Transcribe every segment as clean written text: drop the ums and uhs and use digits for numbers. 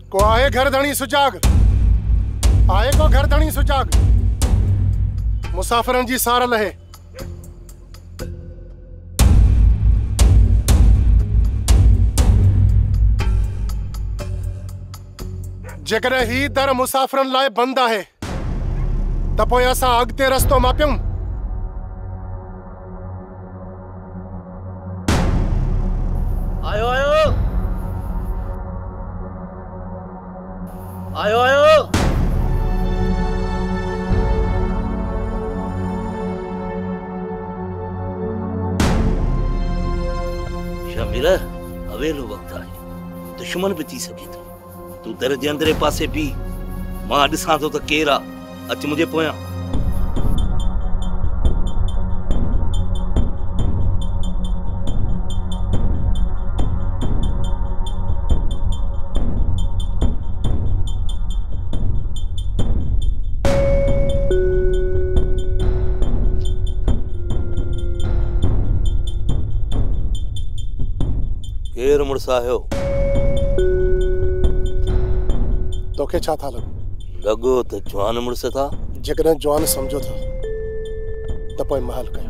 को आए घर धणी सुजाग, आए को घर धणी सुजाग, मुसाफिरन जी सार लहे। जेकर ही दर मुसाफिरन लाए बंद है त पोइ असां अॻिते रस्तो मापियूं। आयो आयो आयो आयो शमीरा, अवेलो वक्त है, दुश्मन भी थी सके तो तू दर जे अंदरे पासे भी मां ॾिसां थो त केरु आहे, अच मुंहिंजे पोयां। केरु मुड़िस आहियो? तोखे छा था लॻो? लॻो त जवान मुड़िस था। जेकॾहिं जवान सम्झो था त पोइ महल कयो।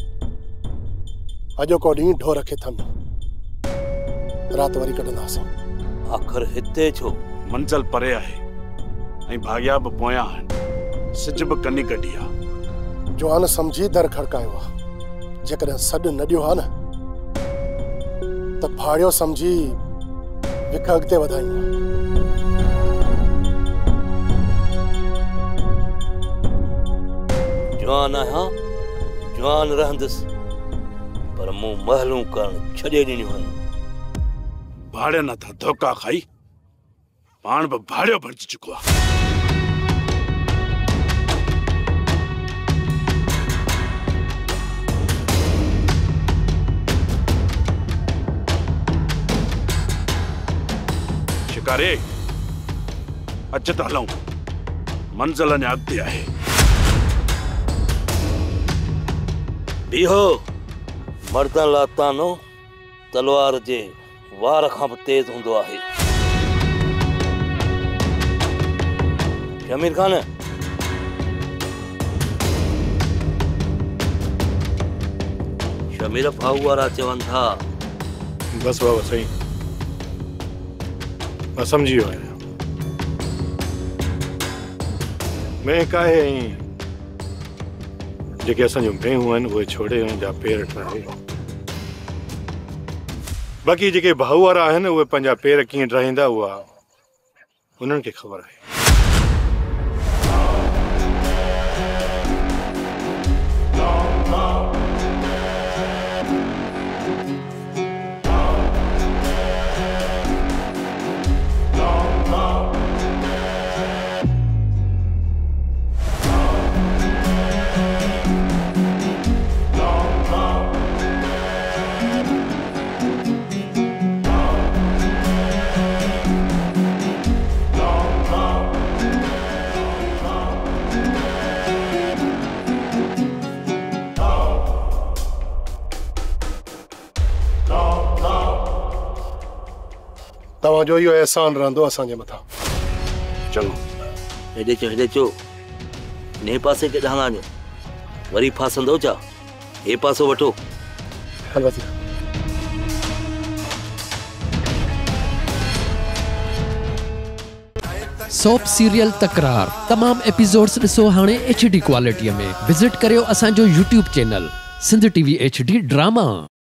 अॼो को ॾींहुं ढोर खे थमी राति वरी कढंदासीं। आख़िर हिते छो? मंज़िल परे आहे ऐं भाग्या बि पोयां आहिनि, सिज बि कनी कढी आहे। जवान सम्झी दर खड़कायो आहे। जेकॾहिं सॾु न ॾियो आहे न त भाड़ियो सम्झी विख अॻिते वधायूं। जवान आहियां, जवान रहंदुसि, पर मूं महलूं करण छॾे ॾिनियूं आहिनि। भाड़े नथा धोखा खाई, पाण बि भाड़ियो भरिजी चुको आहे। शिकारे अच त हलूं, मंज़िल अञा अॻिते आहे। बीहो, मर्दन लाइ तानो तलवार जे वार खां बि तेज हूंदो आहे। शमीर खान, शमीर भाऊ वारा चवनि था। बस बाबा सही, मां सम्झी वियो आहियां। मैं काहे जेके असांजो भेहूं आहिनि उहे छोड़े हुनजा पेर ठाहे। बाक़ी जेके भाऊ वारा आहिनि उहे पंहिंजा पेर कीअं ठाहींदा उहा उन्हनि खे ख़बर आहे। तव्हांजो इहो एहसान रहंदो असांजे मथां। चलो हेॾे चो ने पासे के ॾांहुं वञो, वरी फासंदो छा? हे पासो वठो। हल वधी सोप सीरियल तकरार तमाम एपिसोड्स ॾिसो हाणे HD क्वालिटीअ में। विज़िट करियो असांजो YouTube channel Sindh TV HD drama.